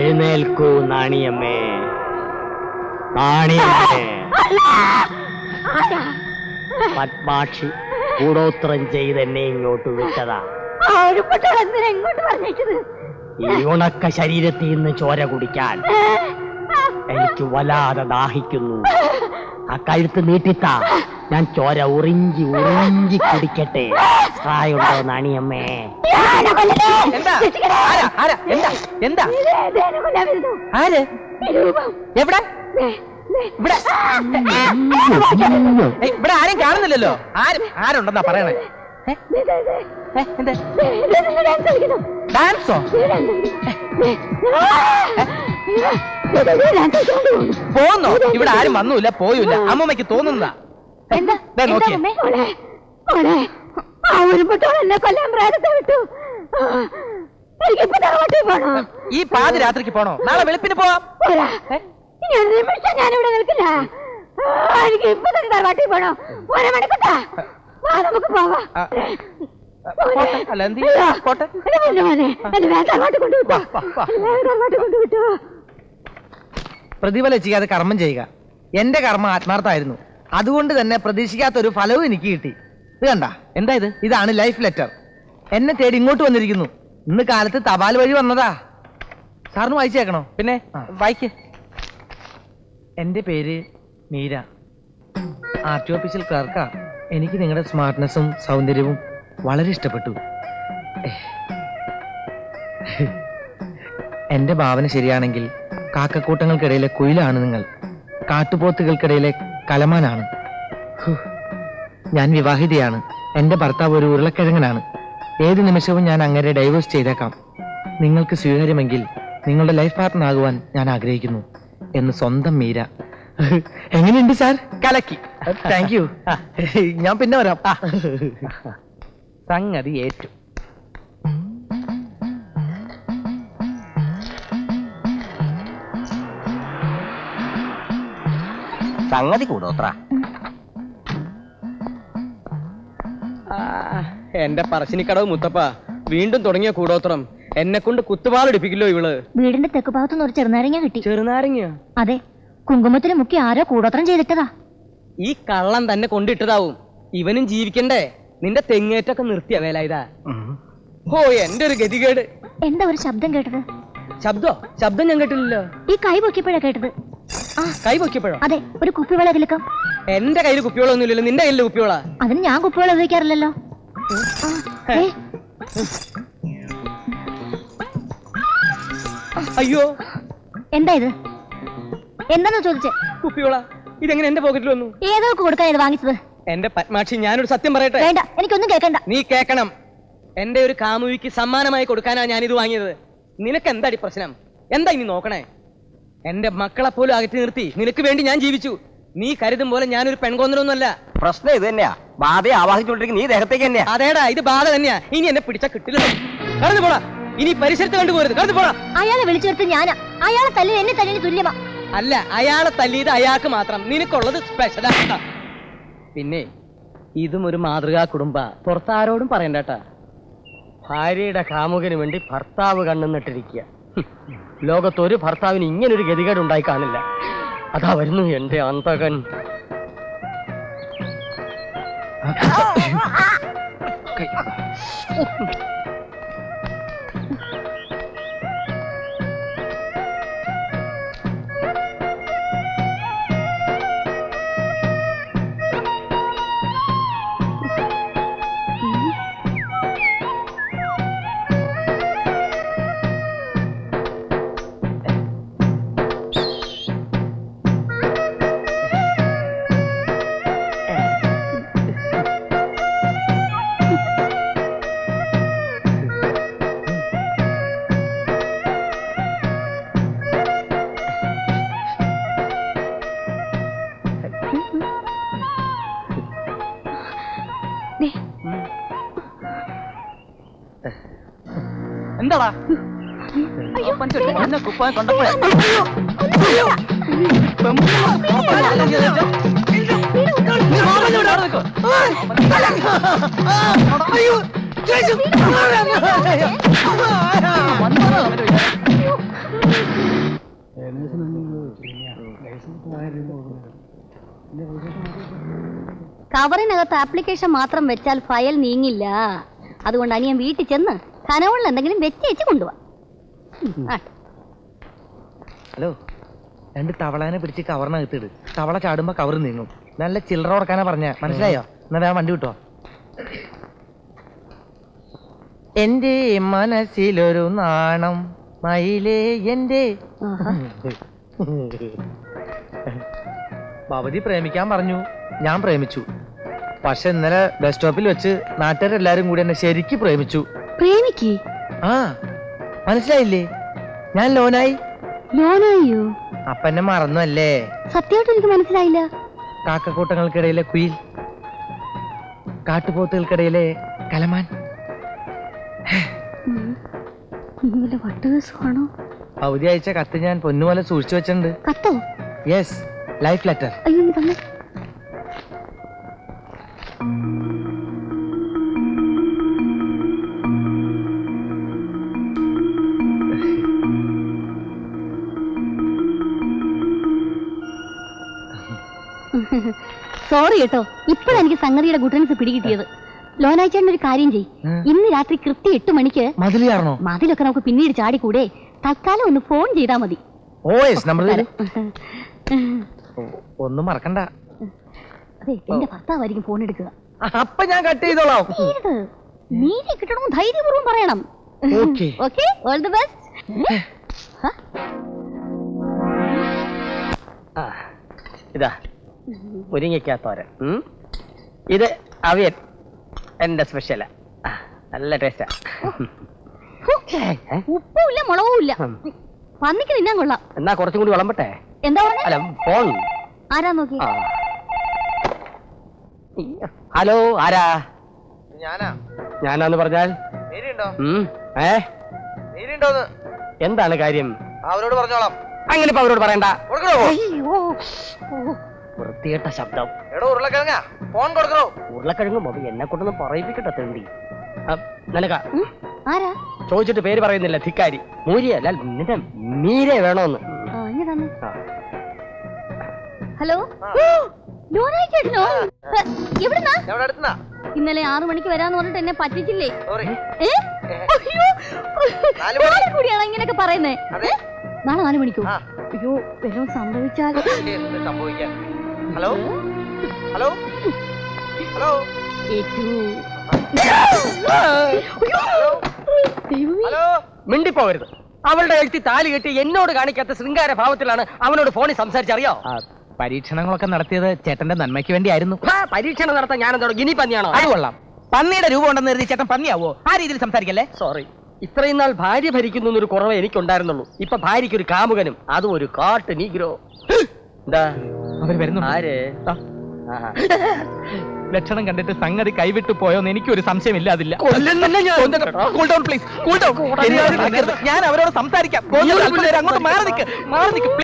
എഴുന്നേൽക്കൂ നാണിയമ്മേ, നാണിയമ്മേ. പത്മാക്ഷി കൂടോത്രം ചെയ്ത് എന്നെ ഇങ്ങോട്ട് വിട്ടതാ. ഈ ഉണക്ക ശരീരത്തിൽ നിന്ന് ചോര കുടിക്കാൻ എനിക്ക് വല്ലാതെ ദാഹിക്കുന്നു. ആ കഴുത്ത് നീട്ടിത്താ, ഞാൻ ചോര ഉറിഞ്ചി ഉറിഞ്ചി കുടിക്കട്ടെ. പ്രായമുണ്ടോ നാണിയമ്മേ? ഇവിടെ ആരും കാണുന്നില്ലല്ലോ. ആരുണ്ടെന്നാ പറയണേ? ഡാൻസോ? പോന്നോ? ഇവിടെ ആരും വന്നൂല്ല, പോയൂല്ല. അമ്മമ്മയ്ക്ക് തോന്നുന്നതാ. ഈ പാതിരാത്രിക്ക് പോണോ? നാളെ വെളുപ്പിന് പോവാം. ഞാനിവിടെ നിൽക്കില്ല. എനിക്ക് ഇപ്പൊ തന്നെ തറവാട്ടിൽ പോണോ? നമുക്ക് പോവാം. പ്രതിഫലം ചെയ്യാതെ കർമ്മം ചെയ്യുക. എന്റെ കർമ്മം ആത്മാർത്ഥമായിരുന്നു. അതുകൊണ്ട് തന്നെ പ്രതീക്ഷിക്കാത്തൊരു ഫലവും എനിക്ക് കിട്ടി. ഇത് കണ്ട? എന്താ ഇത്? ഇതാണ് ലൈഫ് ലെറ്റർ. എന്നെ തേടി ഇങ്ങോട്ട് വന്നിരിക്കുന്നു. ഇന്ന് കാലത്ത് തപാൽ വഴി വന്നതാ. സാറിന് വായിച്ചേക്കണോ? പിന്നെ വായിക്ക്. എന്റെ പേര് മീര, ആർടി ഓഫീസിൽ ക്ലർക്കാ. എനിക്ക് നിങ്ങളുടെ സ്മാർട്ട്നെസ്സും സൗന്ദര്യവും വളരെ ഇഷ്ടപ്പെട്ടു. എന്റെ ഭാവന ശരിയാണെങ്കിൽ കാക്കക്കൂട്ടങ്ങൾക്കിടയിലെ കുയിലാണ് നിങ്ങൾ. കാട്ടുപോത്തുകൾക്കിടയിലെ കലമാനാണ്. ഞാൻ വിവാഹിതയാണ്. എന്റെ ഭർത്താവ് ഒരു ഉരുളക്കിഴങ്ങനാണ്. ഏത് നിമിഷവും ഞാൻ അങ്ങനെ ഡൈവേഴ്സ് ചെയ്തേക്കാം. നിങ്ങൾക്ക് സ്വീകാര്യമെങ്കിൽ നിങ്ങളുടെ ലൈഫ് പാർട്ട്ണർ ആകുവാൻ ഞാൻ ആഗ്രഹിക്കുന്നു എന്ന് സ്വന്തം മീര. എങ്ങനെയുണ്ട് സാർ? കലക്കി. Thank you. ഞാൻ പിന്നെ വരാം. സംഗതി ഏറ്റു. സംഗതി കൂടോത്ര. എന്റെ പറശ്ശിനിക്കടവ് മുത്തപ്പ, വീണ്ടും തുടങ്ങിയ കൂടോത്രം. എന്നെ കൊണ്ട് കുത്തുപാലെടുപ്പിക്കില്ലോ ഇവള്. വീടിന്റെ തെക്ക് ഭാഗത്തുനിന്ന് ഒരു ചെറുനാരങ്ങ കിട്ടി. ചെറുനാരങ്ങ? അതെ, കുങ്കുമത്തിന് മുക്കി ആരോ കൂടോത്രം ചെയ്തിട്ടതാ. ഈ കള്ളം തന്നെ കൊണ്ടിട്ടതാവും. ഇവനും ജീവിക്കണ്ടേ? നിന്റെ തെങ്ങേറ്റൊക്കെ നിർത്തിയ വേല ഇതാ. ഓ, എന്റെ ഒരു ഗതികേട്. എന്താ ഒരു ശബ്ദം കേട്ടത്? ശബ്ദം ഞാൻ കേട്ടില്ലല്ലോ. ഈ കൈ പൊക്കിയപ്പോഴാ കേട്ടത്. കൈ പൊക്കിയപ്പോഴോ? അതെ, ഒരു കുപ്പിവെള്ള കിലുക്കം. എന്റെ കയ്യിൽ കുപ്പിവെള്ളൊന്നും ഇല്ലല്ലോ. നിന്റെ കയ്യിലെ കുപ്പിവെള്ള? അതിന് ഞാൻ കുപ്പിവെള്ളം ഉപയോഗിക്കാറില്ലല്ലോ. അയ്യോ, എന്താ ഇത്? എന്താന്ന് ചോദിച്ചേ? കുപ്പിവെള്ള ഇതെങ്ങനെ എന്റെ പോക്കറ്റിൽ വന്നു? ഏതൊക്കെ കൊടുക്കാൻ ഇത് വാങ്ങിച്ചത്? എന്റെ പത്മാക്ഷി, ഞാനൊരു സത്യം പറയട്ടെ? വേണ്ട, എനിക്കൊന്നും കേൾക്കണ്ട. നീ കേക്കണം. എന്റെ ഒരു കാമുകിക്ക് സമ്മാനമായി കൊടുക്കാനാ ഞാനിത് വാങ്ങിയത്. നിനക്ക് എന്താടി പ്രശ്നം? എന്താ ഇനി നോക്കണേ? എന്റെ മക്കളെ പോലും അകറ്റി നിർത്തി നിനക്ക് വേണ്ടി ഞാൻ ജീവിച്ചു. നീ കരുതും പോലെ ഞാനൊരു പെൺകൊന്നൊന്നുമല്ല. പ്രശ്നം ഇത് തന്നെയാ. ബാധയെ ആവാഹിച്ചുകൊണ്ടിരിക്കുന്ന നീ ദേഹത്തേക്ക് തന്നെയാ. അതേടാ, ഇത് ബാധ തന്നെയാ. ഇനി എന്നെ പിടിച്ച കിട്ടില്ല. കടന്നു പോടാ. ഇനി പരിസരത്ത് കണ്ടുപോരുത്. കടന്നു പോടാ. അയാളെ വിളിച്ചു വരുത്തി ഞാനാ. അയാളെ തല്ലി എന്നെ തല്ലിന് തുല്യമാ. അല്ല, അയാളെ തല്ലിയത് അയാൾക്ക് മാത്രം. നിനക്കുള്ളത് സ്പെഷ്യലാ. പിന്നെ ഇതും ഒരു മാതൃകാ കുടുംബ. പുറത്താരോടും പറയണ്ടേട്ടാ. ഭാര്യയുടെ കാമുകന് വേണ്ടി ഭർത്താവ് കണ്ണുന്നിട്ടിരിക്കുക. ലോകത്തൊരു ഭർത്താവിന് ഇങ്ങനൊരു ഗതികേട് ഉണ്ടായി കാണില്ല. അതാ വരുന്നു എന്റെ അന്തകൻ. എന്താടാ? കുപ്പായം കൊണ്ടപ്പോ കവറിനകത്ത് ആപ്ലിക്കേഷൻ മാത്രം വെച്ചാൽ ഫയൽ നീങ്ങില്ല. അതുകൊണ്ട് അനിയൻ വീട്ടിൽ ചെന്ന് കനവുള്ള എന്തെങ്കിലും വെച്ചേച്ച് കൊണ്ടുപോവാ. ഹലോ, 2 തവളാനെ പിടിച്ച് കവറിനകത്തിട്. തവള ചാടുമ്പോ കവർ നീങ്ങും. നല്ല ചില്ലറ കൊടുക്കാനാ പറഞ്ഞ, മനസ്സിലായോ? എന്നാ വണ്ടി കിട്ടോ. എന്റെ മനസ്സിലൊരു നാണം മയിലേ എന്റെ. ഭവതി പ്രേമിക്കാൻ പറഞ്ഞു, ഞാൻ പ്രേമിച്ചു. പക്ഷെ ഇന്നലെ ബസ് സ്റ്റോപ്പിൽ വെച്ച് നാട്ടുകാരെല്ലാരും കൂടി എന്നെ ശരിക്ക് പ്രേമിച്ചു. പ്രേമിക്ക്? ആ, മനസ്സിലായില്ലേ? ഞാൻ ലോനായി. ലോനായോ? അപ്പൊ എന്നെ മറന്നു അല്ലേ? സത്യമായിട്ട് എനിക്ക് മനസ്സിലായില്ല. കാക്കക്കൂട്ടങ്ങൾക്കിടയിലെ കുയിൽ, കാട്ടുപോത്തുകൾക്കിടയിലെ കലമാൻ. വട്ടുകേസാണോ? ഭവതി അയച്ച കത്ത് ഞാൻ പൊന്നുപോലെ സൂക്ഷിച്ചു വെച്ചിട്ടുണ്ട്. കത്തോ? Yes, life letter. അയ്യോ, നീ തന്നെ. സോറി കേട്ടോ, ഇപ്പോഴെനിക്ക് സംഗതിയുടെ ഗുഡൻസ് പിടികിട്ടിയത്. ലോനായിച്ചേട്ടൻ ഒരു കാര്യം ചെയ്, ഇന്ന് രാത്രി കൃത്യം 8 മണിക്ക് മതിൽ ചാടണോ? മതിലൊക്കെ നമുക്ക് പിന്നീട് ചാടിക്കൂടെ? തൽക്കാലം ഒന്ന് ഫോൺ ചെയ്താ മതി. ഓ യെസ്, നമ്പർ ഒന്നും മറക്കണ്ട. അതെ, എന്റെ ഭർത്താവായിരിക്കും ഫോൺ എടുക്കുക. അപ്പൊ ഞാൻ കട്ട് ചെയ്തോളാം. നീതി കിട്ടണമെന്ന് ധൈര്യപൂർവ്വം പറയണം. Okay. Okay, all the best. ഇതാ മുരിങ്ങയ്ക്കാത്തോരൻ. ഇത് അവിയൽ, എന്റെ സ്പെഷ്യലാ. നല്ല ടേസ്റ്റാ. ഉപ്പും ഇല്ല മുളകും ഇല്ല. പന്നിക്ക് തിന്നാൻ കൊള്ളാം. എന്നാ കുറച്ചും കൂടി വിളമ്പട്ടെ? എന്താ പറഞ്ഞേ? അല്ല, ഫോൺ. ആരാ നോക്കി? ഹലോ, ആരാ? ഞാനാ. ഞാനാന്ന് പറഞ്ഞാൽ എന്താണ് കാര്യം? അവരോട് പറഞ്ഞോളാം. അങ്ങനെ ഇപ്പൊ അവരോട് പറയണ്ട. വൃത്തികെട്ട ശബ്ദം. ഉരുളക്കിഴങ്ങ ഫോൺ കൊടുക്കണോ? ഉരുളക്കിഴങ്ങും അത് എന്നെ കൊണ്ടൊന്നും പറയിപ്പിക്കട്ടെ തേണ്ടി. നിനക്ക ആരാ ചോദിച്ചിട്ട് പേര് പറയുന്നില്ല, ധിക്കാരി. മൂരിയ അല്ല, നിന്റെ മീരെ വേണോന്ന്. ഹലോ, ലോനായിച്ചേട്ടനോ? എവിടുന്നാ? ഇന്നലെ 6 മണിക്ക് വരാന്ന് പറഞ്ഞിട്ട് എന്നെ പറ്റിച്ചില്ലേ? കൂടിയാണോ ഇങ്ങനെയൊക്കെ പറയുന്നേ? നാളെ 4 മണിക്കോ? അയ്യോ, വല്ലതും സംഭവിച്ചാൽ. Hello hello hello. മിണ്ടിപ്പോകരുത്. അവളുടെ എഴുത്തി താലി കെട്ടി എന്നോട് കാണിക്കാത്ത ശൃംഗാര ഭാവത്തിലാണ് അവനോട് ഫോണിൽ സംസാരിച്ചറിയോ? പരീക്ഷണങ്ങളൊക്കെ നടത്തിയത് ചേട്ടന്റെ നന്മയ്ക്ക് വേണ്ടിയായിരുന്നു. പരീക്ഷണം നടത്താൻ ഞാനെന്തോട് ഗിനി പന്നിയാണോ? അത് കൊള്ളാം. പന്നിയുടെ രൂപം ഉണ്ടെന്ന് കരുതി ചേട്ടൻ പന്നിയാവോ? ആ രീതിയിൽ സംസാരിക്കല്ലേ. സോറി. ഇത്രയും നാൾ ഭാര്യ ഭരിക്കുന്നു എന്നൊരു കുറവേ എനിക്കുണ്ടായിരുന്നുള്ളൂ. ഇപ്പൊ ഭാര്യയ്ക്ക് ഒരു കാമുകനും, അതും ഒരു കാട്ട് നീഗ്രോ. എന്താ അവർ വരുന്നു? ആര്? ലക്ഷണം കണ്ടിട്ട് സംഗതി കൈവിട്ടു പോയോന്ന് എനിക്കൊരു സംശയമില്ല. അതില്ല. ഞാൻ അവരോട് സംസാരിക്കാം. അങ്ങോട്ട് മാറി നിൽക്ക്.